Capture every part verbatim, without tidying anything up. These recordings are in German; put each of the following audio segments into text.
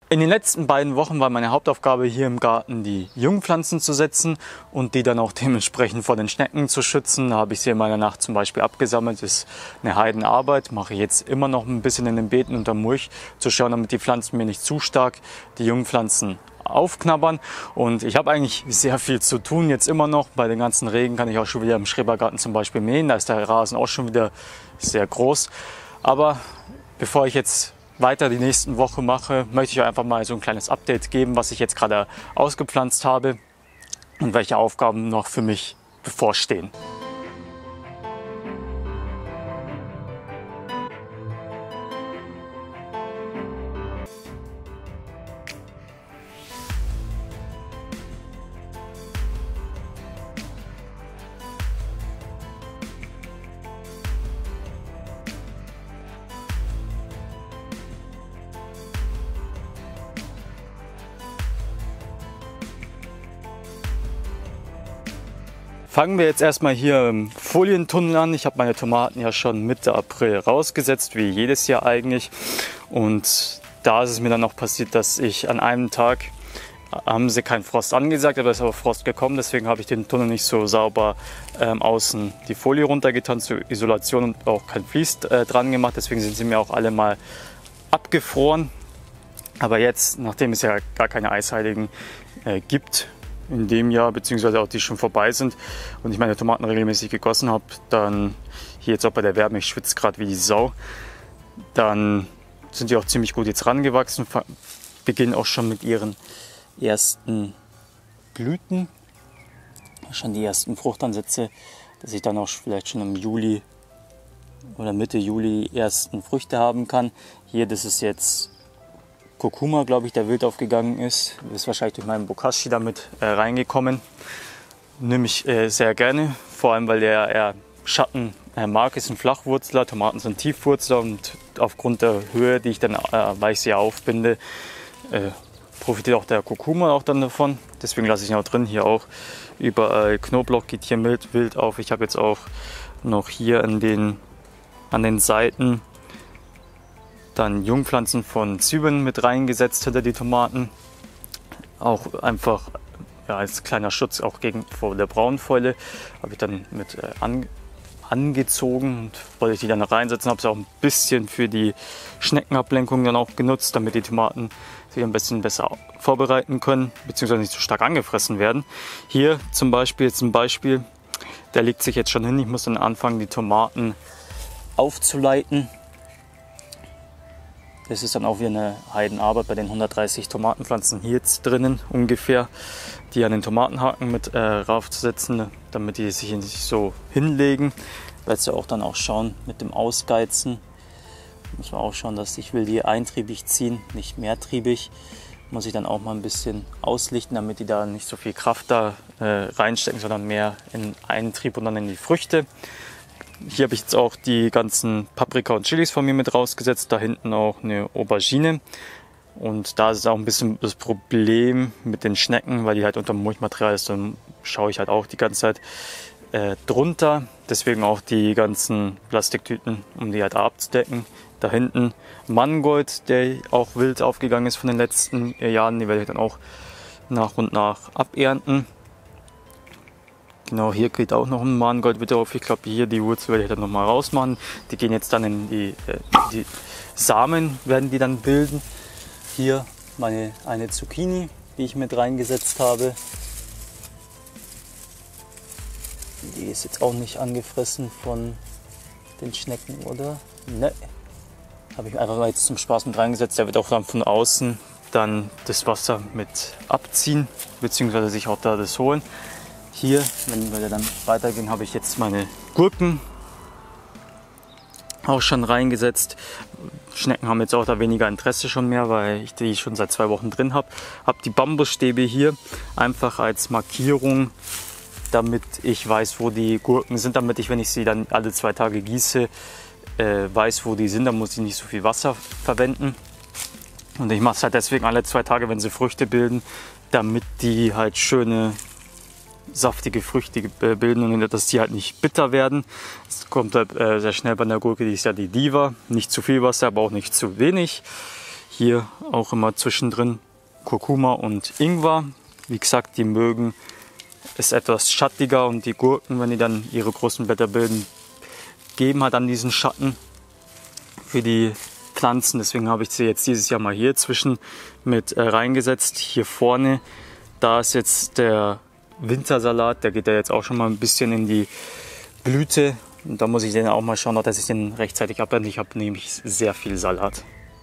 In den letzten beiden Wochen war meine Hauptaufgabe hier im Garten, die Jungpflanzen zu setzen und die dann auch dementsprechend vor den Schnecken zu schützen. Da habe ich sie in meiner Nacht zum Beispiel abgesammelt. Das ist eine Heidenarbeit, mache ich jetzt immer noch ein bisschen in den Beeten unter Mulch, zu schauen, damit die Pflanzen mir nicht zu stark die Jungpflanzen aufknabbern. Und ich habe eigentlich sehr viel zu tun jetzt immer noch. Bei den ganzen Regen kann ich auch schon wieder im Schrebergarten zum Beispiel mähen. Da ist der Rasen auch schon wieder sehr groß. Aber bevor ich jetzt weiter die nächsten Wochen mache, möchte ich euch einfach mal so ein kleines Update geben, was ich jetzt gerade ausgepflanzt habe und welche Aufgaben noch für mich bevorstehen. Fangen wir jetzt erstmal hier im Folientunnel an. Ich habe meine Tomaten ja schon Mitte April rausgesetzt, wie jedes Jahr eigentlich. Und da ist es mir dann noch passiert, dass ich an einem Tag, haben sie keinen Frost angesagt, aber es ist aber Frost gekommen. Deswegen habe ich den Tunnel nicht so sauber ähm, außen die Folie runtergetan zur Isolation und auch kein Vlies äh, dran gemacht. Deswegen sind sie mir auch alle mal abgefroren. Aber jetzt, nachdem es ja gar keine Eisheiligen äh, gibt, in dem Jahr, beziehungsweise auch die schon vorbei sind und ich meine Tomaten regelmäßig gegossen habe, dann hier jetzt auch bei der Wärme, ich schwitze gerade wie die Sau, dann sind die auch ziemlich gut jetzt rangewachsen, beginnen auch schon mit ihren ersten Blüten, schon die ersten Fruchtansätze, dass ich dann auch vielleicht schon im Juli oder Mitte Juli die ersten Früchte haben kann. Hier, das ist jetzt Kurkuma, glaube ich, der wild aufgegangen ist. Ist wahrscheinlich durch meinen Bokashi damit äh, reingekommen. Nehme ich äh, sehr gerne, vor allem weil der eher Schatten äh, mag, ist ein Flachwurzler, Tomaten sind Tiefwurzler und aufgrund der Höhe, die ich dann, äh, weil ich sie aufbinde, äh, profitiert auch der Kurkuma auch dann davon. Deswegen lasse ich ihn auch drin, hier auch überall Knoblauch geht hier wild, wild auf. Ich habe jetzt auch noch hier an den, an den Seiten dann Jungpflanzen von Zwiebeln mit reingesetzt hinter die Tomaten. Auch einfach ja, als kleiner Schutz auch gegen vor der Braunfäule habe ich dann mit äh, an, angezogen und wollte ich die dann reinsetzen. Habe es auch ein bisschen für die Schneckenablenkung dann auch genutzt, damit die Tomaten sich ein bisschen besser vorbereiten können, beziehungsweise nicht so stark angefressen werden. Hier zum Beispiel jetzt ein Beispiel, der legt sich jetzt schon hin. Ich muss dann anfangen, die Tomaten aufzuleiten. Das ist dann auch wieder eine Heidenarbeit bei den hundertdreißig Tomatenpflanzen hier jetzt drinnen ungefähr, die an den Tomatenhaken mit äh, raufzusetzen, damit die sich nicht so hinlegen. Ich werde ja auch dann auch schauen mit dem Ausgeizen. Muss man auch schauen, dass ich will die eintriebig ziehen, nicht mehrtriebig. Muss ich dann auch mal ein bisschen auslichten, damit die da nicht so viel Kraft da äh, reinstecken, sondern mehr in einen Trieb und dann in die Früchte. Hier habe ich jetzt auch die ganzen Paprika und Chilis von mir mit rausgesetzt. Da hinten auch eine Aubergine. Und da ist es auch ein bisschen das Problem mit den Schnecken, weil die halt unter dem Mulchmaterial ist. Dann schaue ich halt auch die ganze Zeit äh, drunter. Deswegen auch die ganzen Plastiktüten, um die halt abzudecken. Da hinten Mangold, der auch wild aufgegangen ist von den letzten Jahren. Die werde ich dann auch nach und nach abernten. Genau, hier geht auch noch ein Mangold wieder auf. Ich glaube, hier die Wurzel werde ich dann nochmal rausmachen. Die gehen jetzt dann in die, äh, die Samen, werden die dann bilden. Hier meine eine Zucchini, die ich mit reingesetzt habe. Die ist jetzt auch nicht angefressen von den Schnecken, oder? Ne. Habe ich einfach mal jetzt zum Spaß mit reingesetzt. Der wird auch dann von außen dann das Wasser mit abziehen, beziehungsweise sich auch da das holen. Hier, wenn wir dann weitergehen, habe ich jetzt meine Gurken auch schon reingesetzt. Schnecken haben jetzt auch da weniger Interesse schon mehr, weil ich die schon seit zwei Wochen drin habe. Habe die Bambusstäbe hier einfach als Markierung, damit ich weiß, wo die Gurken sind, damit ich, wenn ich sie dann alle zwei Tage gieße, äh, weiß, wo die sind. Dann muss ich nicht so viel Wasser verwenden. Und ich mache es halt deswegen alle zwei Tage, wenn sie Früchte bilden, damit die halt schöne saftige Früchte bilden und dass die halt nicht bitter werden. Es kommt halt äh, sehr schnell bei der Gurke, die ist ja die Diva. Nicht zu viel Wasser, aber auch nicht zu wenig. Hier auch immer zwischendrin Kurkuma und Ingwer. Wie gesagt, die mögen es etwas schattiger und die Gurken, wenn die dann ihre großen Blätter bilden, geben halt dann diesen Schatten für die Pflanzen. Deswegen habe ich sie jetzt dieses Jahr mal hier zwischen mit äh, reingesetzt. Hier vorne, da ist jetzt der Wintersalat, der geht ja jetzt auch schon mal ein bisschen in die Blüte. Und da muss ich den auch mal schauen, dass ich den rechtzeitig abblende. Ich habe nämlich sehr viel Salat.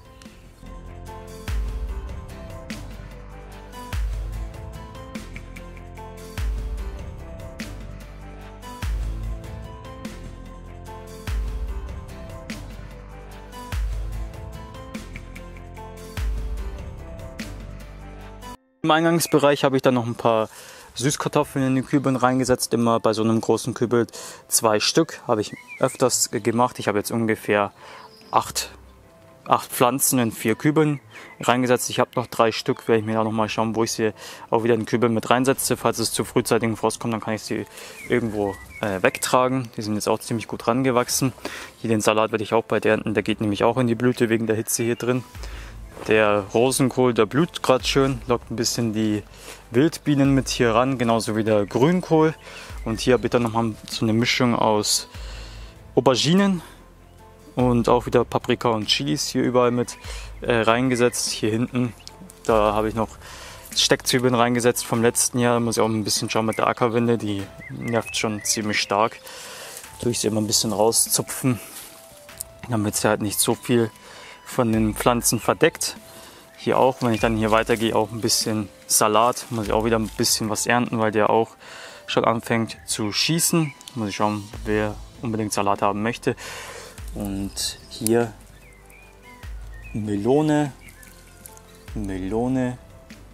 Im Eingangsbereich habe ich dann noch ein paar Süßkartoffeln in die Kübeln reingesetzt. Immer bei so einem großen Kübel zwei Stück. Habe ich öfters gemacht. Ich habe jetzt ungefähr acht, acht Pflanzen in vier Kübeln reingesetzt. Ich habe noch drei Stück. Werde ich mir da noch mal schauen, wo ich sie auch wieder in den Kübel mit reinsetze. Falls es zu frühzeitigen Frost kommt, dann kann ich sie irgendwo äh, wegtragen. Die sind jetzt auch ziemlich gut rangewachsen. Hier den Salat werde ich auch bald ernten. Der geht nämlich auch in die Blüte wegen der Hitze hier drin. Der Rosenkohl, der blüht gerade schön, lockt ein bisschen die Wildbienen mit hier ran, genauso wie der Grünkohl. Und hier habe ich dann nochmal so eine Mischung aus Auberginen und auch wieder Paprika und Chilis hier überall mit äh, reingesetzt. Hier hinten, da habe ich noch Steckzwiebeln reingesetzt vom letzten Jahr. Da muss ich auch ein bisschen schauen mit der Ackerwinde, die nervt schon ziemlich stark. Durch sie immer ein bisschen rauszupfen, damit sie halt nicht so viel von den Pflanzen verdeckt. Hier auch, wenn ich dann hier weitergehe, auch ein bisschen Salat. Muss ich auch wieder ein bisschen was ernten, weil der auch schon anfängt zu schießen. Muss ich schauen, wer unbedingt Salat haben möchte. Und hier Melone, Melone.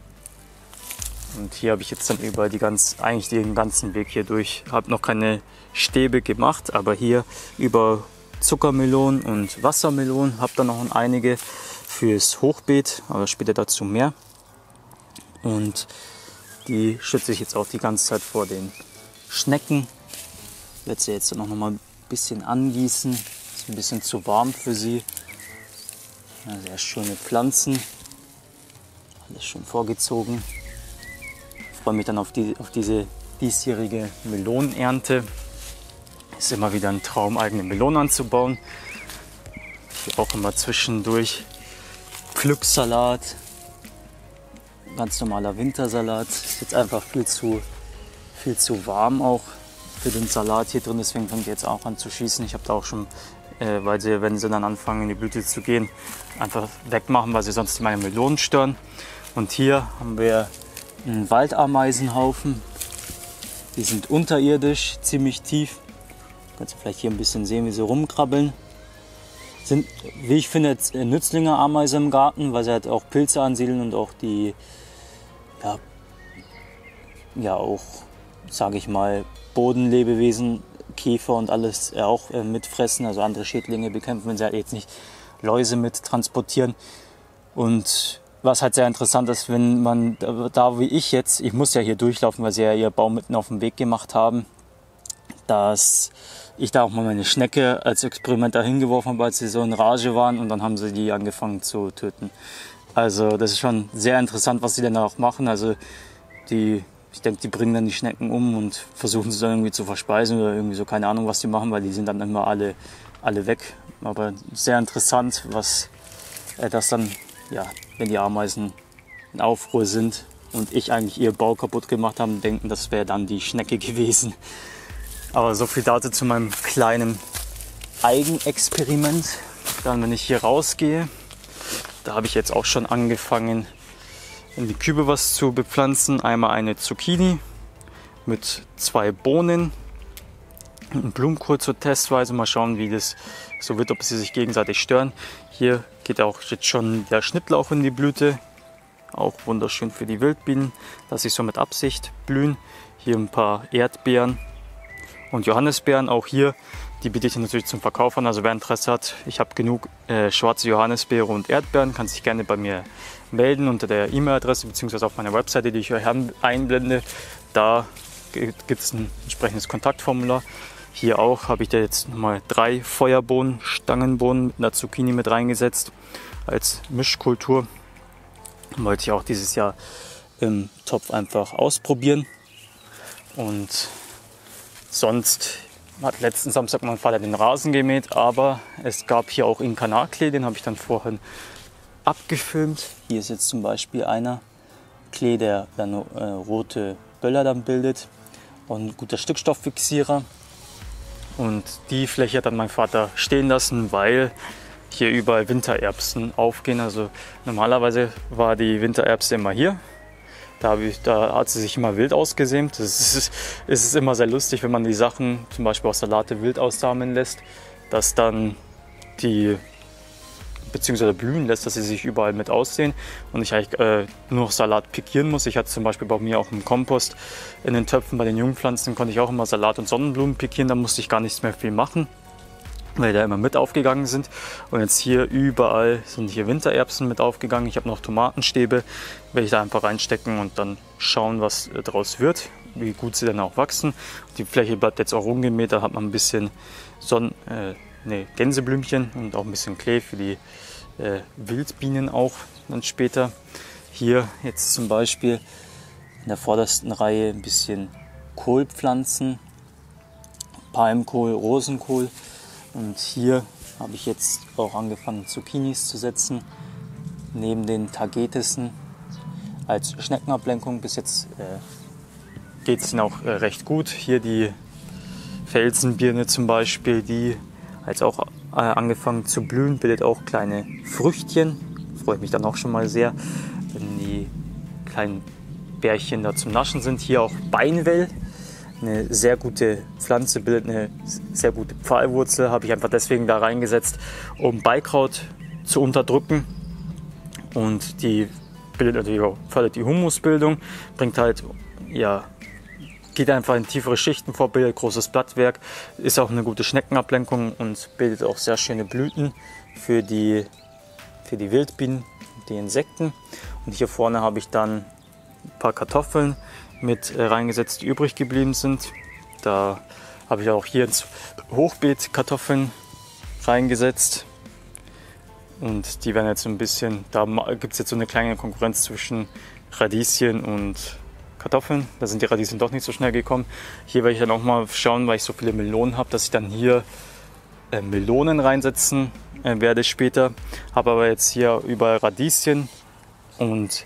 Und hier habe ich jetzt dann über die ganz, eigentlich den ganzen Weg hier durch. Habe noch keine Stäbe gemacht, aber hier über Zuckermelonen und Wassermelonen. Habe dann noch einige fürs Hochbeet, aber später dazu mehr. Und die schütze ich jetzt auch die ganze Zeit vor den Schnecken. Ich werde sie jetzt noch mal ein bisschen angießen. Ist ein bisschen zu warm für sie. Ja, sehr schöne Pflanzen. Alles schön vorgezogen. Ich freue mich dann auf, die, auf diese diesjährige Melonenernte. Ist immer wieder ein Traum, eigene Melonen anzubauen. Hier auch immer zwischendurch Pflücksalat, ganz normaler Wintersalat. Ist jetzt einfach viel zu, viel zu warm auch für den Salat hier drin, deswegen fängt die jetzt auch an zu schießen. Ich habe da auch schon, äh, weil sie, wenn sie dann anfangen in die Blüte zu gehen, einfach wegmachen, weil sie sonst meine Melonen stören. Und hier haben wir einen Waldameisenhaufen. Die sind unterirdisch, ziemlich tief. Kannst du vielleicht hier ein bisschen sehen, wie sie rumkrabbeln. Sind, wie ich finde, nützlinge Ameisen im Garten, weil sie halt auch Pilze ansiedeln und auch die, ja, ja auch, sage ich mal, Bodenlebewesen, Käfer und alles äh, auch äh, mitfressen, also andere Schädlinge bekämpfen, wenn sie halt jetzt nicht Läuse mit transportieren. Und was halt sehr interessant ist, wenn man da wie ich jetzt, ich muss ja hier durchlaufen, weil sie ja ihr Baum mitten auf dem Weg gemacht haben, dass ich da auch mal meine Schnecke als Experiment dahin geworfen habe, als sie so in Rage waren, und dann haben sie die angefangen zu töten. Also das ist schon sehr interessant, was sie dann auch machen. Also die, ich denke, die bringen dann die Schnecken um und versuchen sie dann irgendwie zu verspeisen oder irgendwie so, keine Ahnung, was die machen, weil die sind dann immer alle, alle weg. Aber sehr interessant, was äh, das dann, ja, wenn die Ameisen in Aufruhr sind und ich eigentlich ihr Bau kaputt gemacht habe, denken, das wäre dann die Schnecke gewesen. Aber so viel dazu zu meinem kleinen Eigenexperiment. Dann, wenn ich hier rausgehe, da habe ich jetzt auch schon angefangen, in die Kübe was zu bepflanzen. Einmal eine Zucchini mit zwei Bohnen, einen Blumenkohl zur Testweise. Mal schauen, wie das so wird, ob sie sich gegenseitig stören. Hier geht auch jetzt schon der Schnittlauch in die Blüte. Auch wunderschön für die Wildbienen, dass sie so mit Absicht blühen. Hier ein paar Erdbeeren und Johannisbeeren, auch hier, die biete ich natürlich zum Verkauf an. Also wer Interesse hat, ich habe genug äh, schwarze Johannisbeere und Erdbeeren, kann sich gerne bei mir melden unter der E-Mail-Adresse bzw. auf meiner Webseite, die ich euch einblende. Da gibt es ein entsprechendes Kontaktformular. Hier auch habe ich da jetzt nochmal drei Feuerbohnen, Stangenbohnen mit einer Zucchini mit reingesetzt. als Mischkultur. Wollte ich auch dieses Jahr im Topf einfach ausprobieren. Und sonst hat letzten Samstag mein Vater den Rasen gemäht, aber es gab hier auch Incarnat-Klee, den habe ich dann vorhin abgefilmt. Hier ist jetzt zum Beispiel einer Klee, der dann äh, rote Böller dann bildet und ein guter Stickstofffixierer. Und die Fläche hat dann mein Vater stehen lassen, weil hier überall Wintererbsen aufgehen. Also normalerweise war die Wintererbse immer hier. Da, ich, da hat sie sich immer wild ausgesämt. Es ist, es ist immer sehr lustig, wenn man die Sachen, zum Beispiel aus Salate, wild aussamen lässt, dass dann die, beziehungsweise blühen lässt, dass sie sich überall mit aussehen und ich eigentlich äh, nur noch Salat pikieren muss. Ich hatte zum Beispiel bei mir auch im Kompost in den Töpfen bei den Jungpflanzen konnte ich auch immer Salat und Sonnenblumen pikieren, da musste ich gar nichts mehr viel machen, weil die da immer mit aufgegangen sind. Und jetzt hier überall sind hier Wintererbsen mit aufgegangen. Ich habe noch Tomatenstäbe, werde ich da einfach reinstecken und dann schauen, was daraus wird, wie gut sie dann auch wachsen. Die Fläche bleibt jetzt auch ungemäht, da hat man ein bisschen Sonnen, äh, nee, Gänseblümchen und auch ein bisschen Klee für die äh, Wildbienen auch dann später. Hier jetzt zum Beispiel in der vordersten Reihe ein bisschen Kohlpflanzen, Palmkohl, Rosenkohl. Und hier habe ich jetzt auch angefangen Zucchinis zu setzen, neben den Tagetissen als Schneckenablenkung. Bis jetzt äh, geht es auch äh, recht gut. Hier die Felsenbirne zum Beispiel, die hat jetzt auch äh, angefangen zu blühen, bildet auch kleine Früchtchen. Freue ich mich dann auch schon mal sehr, wenn die kleinen Bärchen da zum Naschen sind. Hier auch Beinwell. Eine sehr gute Pflanze, bildet eine sehr gute Pfahlwurzel, habe ich einfach deswegen da reingesetzt, um Beikraut zu unterdrücken. Und die bildet natürlich auch, fördert die Humusbildung, bringt halt, ja, geht einfach in tiefere Schichten vor, bildet großes Blattwerk, ist auch eine gute Schneckenablenkung und bildet auch sehr schöne Blüten für die, für die Wildbienen, die Insekten. Und hier vorne habe ich dann ein paar Kartoffeln mit reingesetzt, die übrig geblieben sind. Da habe ich auch hier ins Hochbeet Kartoffeln reingesetzt. Und die werden jetzt so ein bisschen, da gibt es jetzt so eine kleine Konkurrenz zwischen Radieschen und Kartoffeln. Da sind die Radieschen doch nicht so schnell gekommen. Hier werde ich dann auch mal schauen, weil ich so viele Melonen habe, dass ich dann hier äh, Melonen reinsetzen äh, werde später. Habe aber jetzt hier überall Radieschen und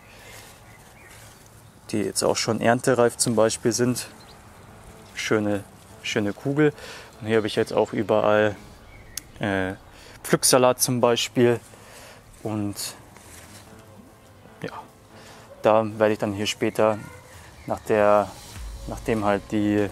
die jetzt auch schon erntereif zum Beispiel sind. Schöne, schöne Kugel. Und hier habe ich jetzt auch überall äh, Pflücksalat zum Beispiel. Und ja, da werde ich dann hier später, nach der, nachdem halt die,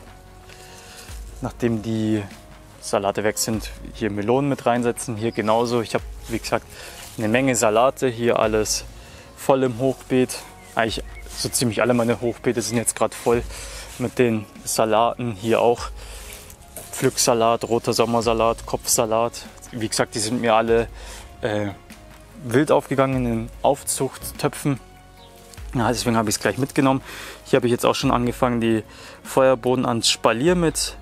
nachdem die Salate weg sind, hier Melonen mit reinsetzen. Hier genauso. Ich habe, wie gesagt, eine Menge Salate. Hier alles voll im Hochbeet. Eigentlich so ziemlich alle meine Hochbeete sind jetzt gerade voll mit den Salaten. Hier auch Pflücksalat, roter Sommersalat, Kopfsalat. Wie gesagt, die sind mir alle äh, wild aufgegangen in den Aufzuchttöpfen. Ja, deswegen habe ich es gleich mitgenommen. Hier habe ich jetzt auch schon angefangen, die Feuerbohnen ans Spalier mit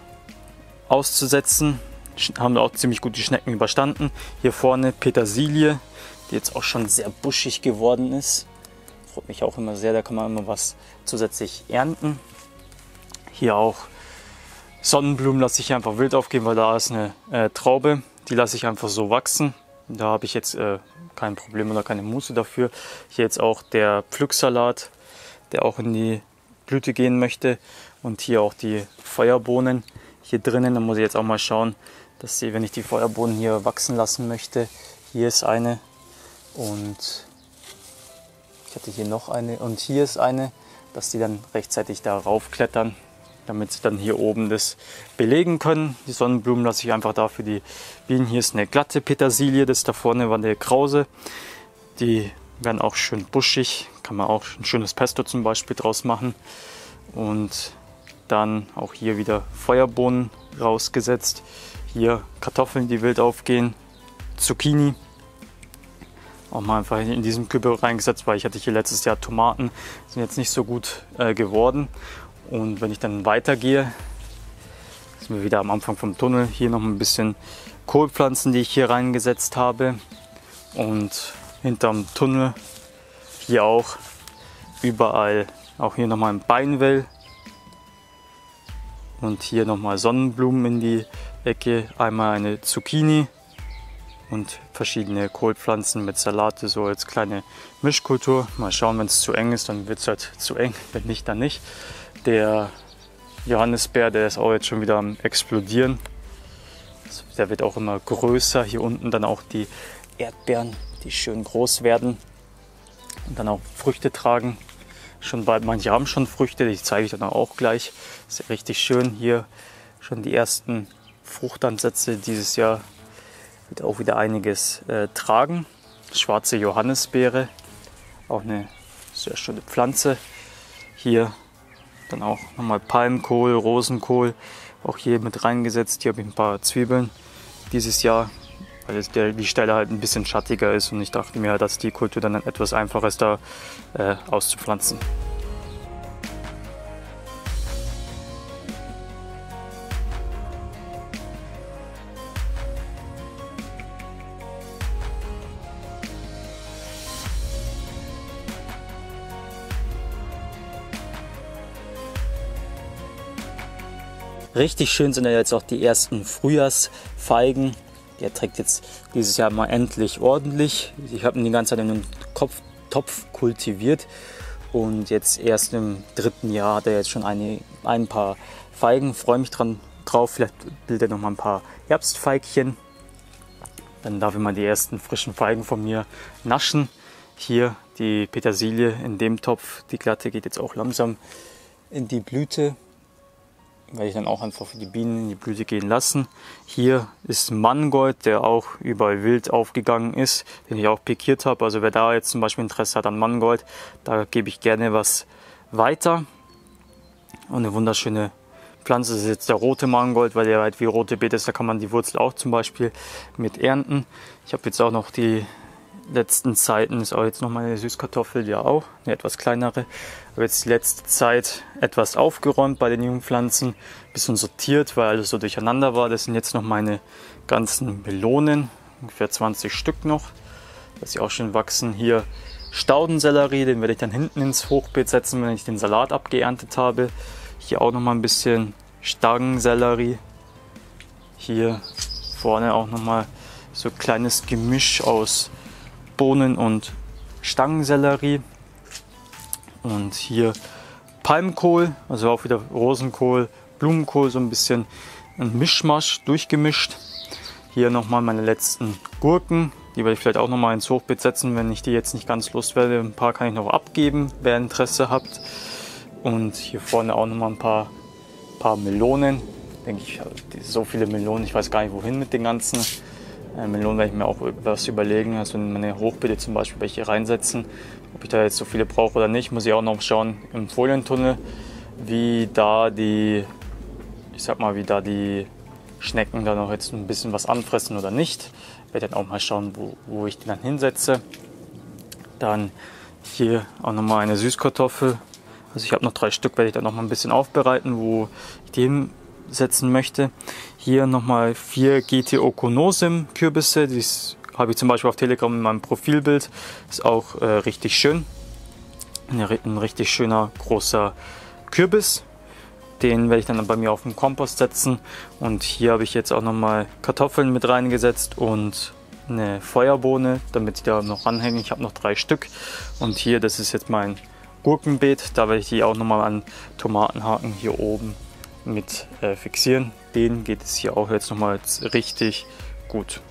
auszusetzen. Haben auch ziemlich gut die Schnecken überstanden. Hier vorne Petersilie, die jetzt auch schon sehr buschig geworden ist. Freut mich auch immer sehr, da kann man immer was zusätzlich ernten. Hier auch Sonnenblumen lasse ich einfach wild aufgehen, weil da ist eine äh, Traube, die lasse ich einfach so wachsen. Da habe ich jetzt äh, kein Problem oder keine Muße dafür. Hier jetzt auch der Pflücksalat, der auch in die Blüte gehen möchte. Und hier auch die Feuerbohnen hier drinnen. Da muss ich jetzt auch mal schauen, dass sie, wenn ich die Feuerbohnen hier wachsen lassen möchte, hier ist eine und ich hatte hier noch eine und hier ist eine, dass die dann rechtzeitig darauf klettern, damit sie dann hier oben das belegen können. Die Sonnenblumen lasse ich einfach da für die Bienen. Hier ist eine glatte Petersilie, das da vorne war eine krause. Die werden auch schön buschig, kann man auch ein schönes Pesto zum Beispiel draus machen. Und dann auch hier wieder Feuerbohnen rausgesetzt. Hier Kartoffeln, die wild aufgehen, Zucchini. Auch mal einfach in diesem Kübel reingesetzt, weil ich hatte hier letztes Jahr Tomaten, sind jetzt nicht so gut äh, geworden. Und wenn ich dann weitergehe, sind wir wieder am Anfang vom Tunnel. Hier noch ein bisschen Kohlpflanzen, die ich hier reingesetzt habe. Und hinterm Tunnel hier auch überall, auch hier nochmal ein Beinwell. Und hier nochmal Sonnenblumen in die Ecke, einmal eine Zucchini und verschiedene Kohlpflanzen mit Salate, so als kleine Mischkultur. Mal schauen, wenn es zu eng ist, dann wird es halt zu eng, wenn nicht, dann nicht. Der Johannisbeer, der ist auch jetzt schon wieder am explodieren. Der wird auch immer größer. Hier unten dann auch die Erdbeeren, die schön groß werden und dann auch Früchte tragen. Schon bald, manche haben schon Früchte, die zeige ich dann auch gleich. Das ist richtig schön. Hier schon die ersten Fruchtansätze dieses Jahr. Wird auch wieder einiges äh, tragen. Schwarze Johannisbeere, auch eine sehr schöne Pflanze. Hier dann auch nochmal Palmkohl, Rosenkohl, auch hier mit reingesetzt. Hier habe ich ein paar Zwiebeln dieses Jahr, weil es der, die Stelle halt ein bisschen schattiger ist und ich dachte mir, dass die Kultur dann etwas einfacher ist, da äh, auszupflanzen. Richtig schön sind ja jetzt auch die ersten Frühjahrsfeigen. Der trägt jetzt dieses Jahr mal endlich ordentlich. Ich habe ihn die ganze Zeit in einem Kopf, Topf kultiviert und jetzt erst im dritten Jahr hat er jetzt schon eine, ein paar Feigen. Freue mich dran drauf. Vielleicht bildet er noch mal ein paar Herbstfeigchen. Dann darf ich mal die ersten frischen Feigen von mir naschen. Hier die Petersilie in dem Topf. Die glatte geht jetzt auch langsam in die Blüte. Werde ich dann auch einfach für die Bienen in die Blüte gehen lassen. Hier ist Mangold, der auch überall wild aufgegangen ist, den ich auch pikiert habe. Also wer da jetzt zum Beispiel Interesse hat an Mangold, da gebe ich gerne was weiter. Und eine wunderschöne Pflanze, das ist jetzt der rote Mangold, weil der halt wie rote Beete ist, da kann man die Wurzel auch zum Beispiel mit ernten. Ich habe jetzt auch noch die letzten Zeiten, ist auch jetzt noch meine Süßkartoffel, ja auch, eine etwas kleinere. Aber jetzt die letzte Zeit etwas aufgeräumt bei den jungen Pflanzen, ein bisschen sortiert, weil alles so durcheinander war. Das sind jetzt noch meine ganzen Melonen, ungefähr zwanzig Stück noch, dass sie auch schön wachsen. Hier Staudensellerie, den werde ich dann hinten ins Hochbeet setzen, wenn ich den Salat abgeerntet habe. Hier auch noch mal ein bisschen Stangensellerie. Hier vorne auch noch mal so ein kleines Gemisch aus Bohnen und Stangensellerie. Und hier Palmkohl, also auch wieder Rosenkohl, Blumenkohl, so ein bisschen ein Mischmasch durchgemischt. Hier nochmal meine letzten Gurken, die werde ich vielleicht auch nochmal ins Hochbeet setzen, wenn ich die jetzt nicht ganz loswerde. Ein paar kann ich noch abgeben, wer Interesse habt. Und hier vorne auch nochmal ein paar, paar Melonen. Denke ich, so viele Melonen, ich weiß gar nicht wohin mit den ganzen. Äh, Melonen werde ich mir auch was überlegen, also in meine Hochbeete zum Beispiel welche reinsetzen. Ob ich da jetzt so viele brauche oder nicht, muss ich auch noch schauen im Folientunnel, wie da die, ich sag mal, wie da die Schnecken da noch jetzt ein bisschen was anfressen oder nicht. Ich werde dann auch mal schauen, wo, wo ich die dann hinsetze. Dann hier auch nochmal eine Süßkartoffel. Also ich habe noch drei Stück, werde ich dann noch mal ein bisschen aufbereiten, wo ich die hinsetzen möchte. Hier nochmal vier G T Okonosim Kürbisse. Die habe ich zum Beispiel auf Telegram in meinem Profilbild. Ist auch äh, richtig schön. Ein, ein richtig schöner großer Kürbis. Den werde ich dann bei mir auf den Kompost setzen. Und hier habe ich jetzt auch nochmal Kartoffeln mit reingesetzt und eine Feuerbohne, damit die da noch ranhängen. Ich habe noch drei Stück. Und hier, das ist jetzt mein Gurkenbeet. Da werde ich die auch nochmal an Tomatenhaken hier oben mit äh, fixieren. Denen geht es hier auch jetzt nochmal richtig gut.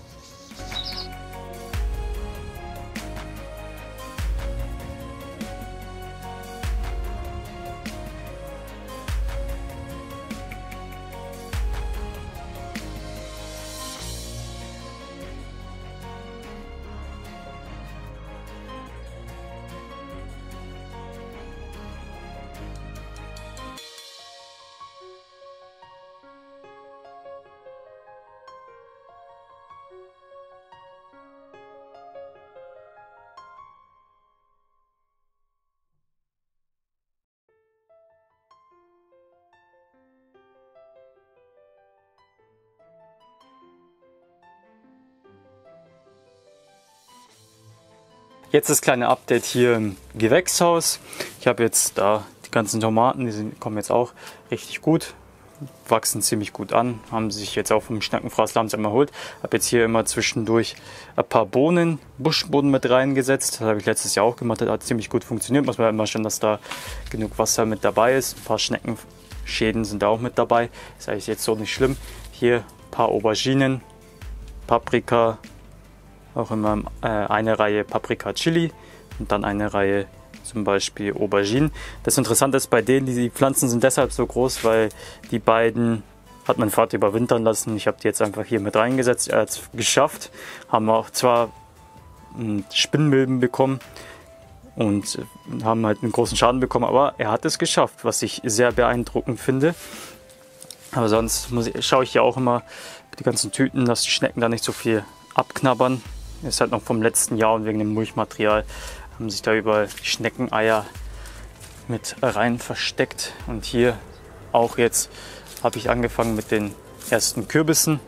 Jetzt das kleine Update hier im Gewächshaus. Ich habe jetzt da die ganzen Tomaten, die sind, kommen jetzt auch richtig gut, wachsen ziemlich gut an, haben sich jetzt auch vom Schneckenfraß langsam erholt. Habe jetzt hier immer zwischendurch ein paar Bohnen, Buschbohnen mit reingesetzt. Das habe ich letztes Jahr auch gemacht, das hat ziemlich gut funktioniert. Muss man immer schauen, dass da genug Wasser mit dabei ist. Ein paar Schneckenschäden sind da auch mit dabei. Das ist eigentlich jetzt so nicht schlimm. Hier ein paar Auberginen, Paprika, auch immer äh, eine Reihe Paprika Chili und dann eine Reihe zum Beispiel Auberginen. Das Interessante ist bei denen, die Pflanzen sind deshalb so groß, weil die beiden hat mein Vater überwintern lassen. Ich habe die jetzt einfach hier mit reingesetzt. Er hat es geschafft. Haben auch zwar Spinnmilben bekommen und haben halt einen großen Schaden bekommen, aber er hat es geschafft, was ich sehr beeindruckend finde. Aber sonst muss ich, schaue ich ja auch immer die ganzen Tüten, dass die Schnecken da nicht so viel abknabbern. Ist halt noch vom letzten Jahr und wegen dem Mulchmaterial haben sich da überall Schneckeneier mit rein versteckt. Und hier auch jetzt habe ich angefangen mit den ersten Kürbissen.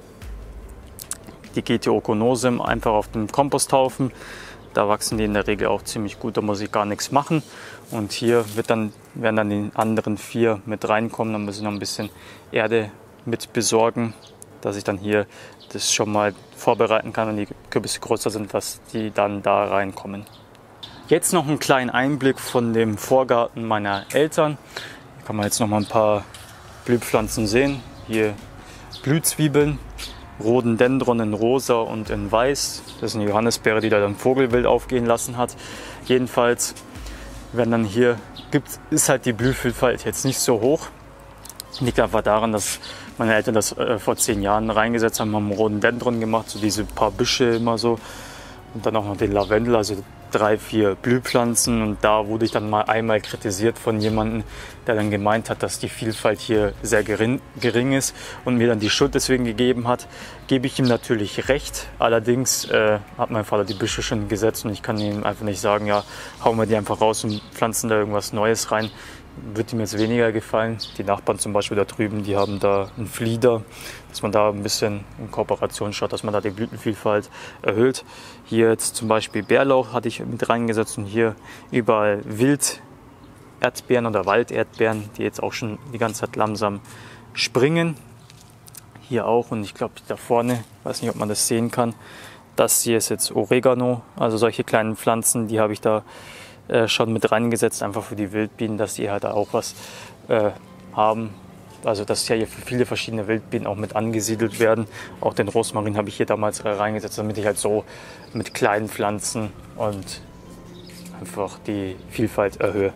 Die G T Okonosem einfach auf dem Komposthaufen. Da wachsen die in der Regel auch ziemlich gut, da muss ich gar nichts machen. Und hier wird dann, werden dann die anderen vier mit reinkommen. Dann muss ich noch ein bisschen Erde mit besorgen, dass ich dann hier das schon mal vorbereiten kann, wenn die Kürbisse größer sind, dass die dann da reinkommen. Jetzt noch einen kleinen Einblick von dem Vorgarten meiner Eltern. Hier kann man jetzt noch mal ein paar Blühpflanzen sehen. Hier Blühzwiebeln, Rhododendron in rosa und in weiß. Das ist eine Johannisbeere, die da dann Vogelwild aufgehen lassen hat. Jedenfalls, wenn dann hier gibt, ist halt die Blühvielfalt jetzt nicht so hoch. Liegt einfach daran, dass meine Eltern das äh, vor zehn Jahren reingesetzt haben, haben Rhododendron gemacht, so diese paar Büsche immer so. Und dann auch noch den Lavendel, also drei, vier Blühpflanzen. Und da wurde ich dann mal einmal kritisiert von jemandem, der dann gemeint hat, dass die Vielfalt hier sehr gering, gering ist und mir dann die Schuld deswegen gegeben hat. Gebe ich ihm natürlich recht. Allerdings äh, hat mein Vater die Büsche schon gesetzt und ich kann ihm einfach nicht sagen, ja, hauen wir die einfach raus und pflanzen da irgendwas Neues rein. Wird ihm jetzt weniger gefallen. Die Nachbarn zum Beispiel da drüben, die haben da einen Flieder, dass man da ein bisschen in Kooperation schaut, dass man da die Blütenvielfalt erhöht. Hier jetzt zum Beispiel Bärlauch hatte ich mit reingesetzt und hier überall Wild-Erdbeeren oder Walderdbeeren, die jetzt auch schon die ganze Zeit langsam springen. Hier auch und ich glaube da vorne, weiß nicht, ob man das sehen kann, das hier ist jetzt Oregano, also solche kleinen Pflanzen, die habe ich da schon mit reingesetzt, einfach für die Wildbienen, dass die halt auch was äh, haben. Also dass ja hier viele verschiedene Wildbienen auch mit angesiedelt werden. Auch den Rosmarin habe ich hier damals reingesetzt, damit ich halt so mit kleinen Pflanzen und einfach die Vielfalt erhöhe.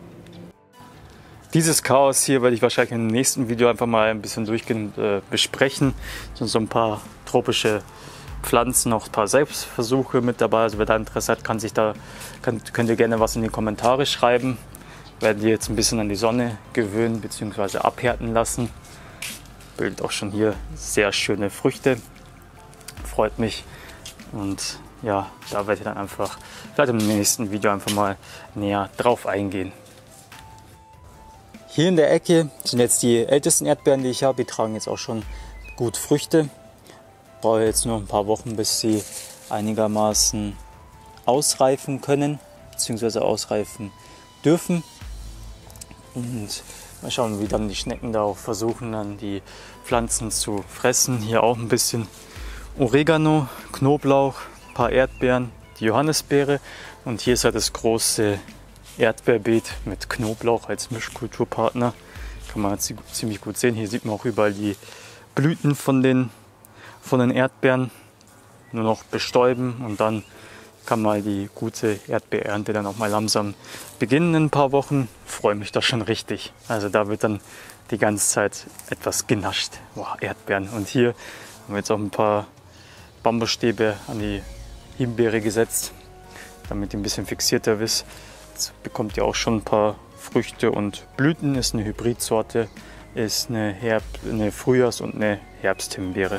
Dieses Chaos hier werde ich wahrscheinlich im nächsten Video einfach mal ein bisschen durchgehend äh, besprechen. So, so ein paar tropische Pflanzen, auch ein paar Selbstversuche mit dabei. Also wer da Interesse hat, kann sich da, kann, könnt ihr gerne was in die Kommentare schreiben. Werden die jetzt ein bisschen an die Sonne gewöhnen bzw. abhärten lassen. Bildet auch schon hier sehr schöne Früchte. Freut mich. Und ja, da werde ich dann einfach vielleicht im nächsten Video einfach mal näher drauf eingehen. Hier in der Ecke sind jetzt die ältesten Erdbeeren, die ich habe. Die tragen jetzt auch schon gut Früchte. Ich brauche jetzt nur ein paar Wochen, bis sie einigermaßen ausreifen können bzw. ausreifen dürfen. Und mal schauen, wie dann die Schnecken da auch versuchen, dann die Pflanzen zu fressen. Hier auch ein bisschen Oregano, Knoblauch, ein paar Erdbeeren, die Johannisbeere. Und hier ist halt das große Erdbeerbeet mit Knoblauch als Mischkulturpartner. Kann man jetzt ziemlich gut sehen. Hier sieht man auch überall die Blüten von den von den Erdbeeren, nur noch bestäuben und dann kann mal die gute Erdbeerernte dann auch mal langsam beginnen in ein paar Wochen. Freue mich da schon richtig. Also da wird dann die ganze Zeit etwas genascht. Wow, Erdbeeren. Und hier haben wir jetzt auch ein paar Bambusstäbe an die Himbeere gesetzt, damit die ein bisschen fixierter ist. Jetzt bekommt ihr auch schon ein paar Früchte und Blüten. Ist eine Hybridsorte, ist eine, Herb eine Frühjahrs- und eine Herbsthimbeere.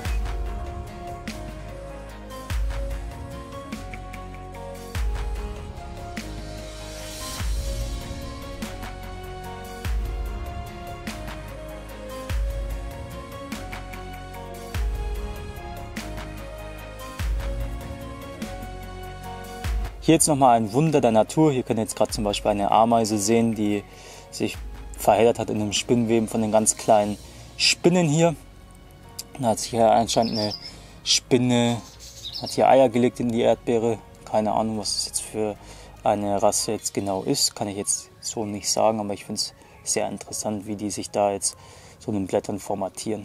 Hier jetzt nochmal ein Wunder der Natur. Hier könnt ihr jetzt gerade zum Beispiel eine Ameise sehen, die sich verheddert hat in einem Spinnweben von den ganz kleinen Spinnen hier. Da hat sich hier anscheinend eine Spinne, hat hier Eier gelegt in die Erdbeere. Keine Ahnung, was das jetzt für eine Rasse jetzt genau ist, kann ich jetzt so nicht sagen, aber ich finde es sehr interessant, wie die sich da jetzt so in den Blättern formatieren.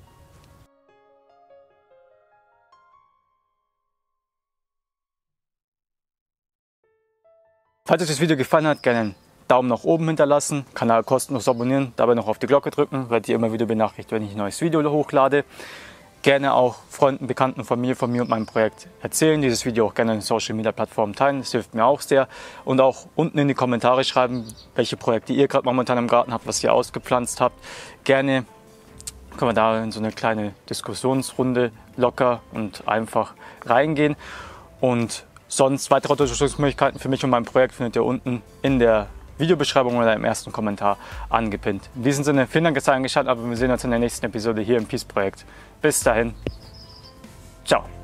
Falls euch das Video gefallen hat, gerne einen Daumen nach oben hinterlassen, Kanal kostenlos abonnieren, dabei noch auf die Glocke drücken, werdet ihr immer wieder benachrichtigt, wenn ich ein neues Video hochlade. Gerne auch Freunden, Bekannten, Familie von mir und meinem Projekt erzählen, dieses Video auch gerne in Social Media Plattformen teilen, das hilft mir auch sehr. Und auch unten in die Kommentare schreiben, welche Projekte ihr gerade momentan im Garten habt, was ihr ausgepflanzt habt. Gerne können wir da in so eine kleine Diskussionsrunde locker und einfach reingehen. Und sonst weitere Unterstützungsmöglichkeiten für mich und mein Projekt findet ihr unten in der Videobeschreibung oder im ersten Kommentar angepinnt. In diesem Sinne, vielen Dank, dass ihr eingeschaltet habt und wir sehen uns in der nächsten Episode hier im Peace Projekt. Bis dahin, ciao.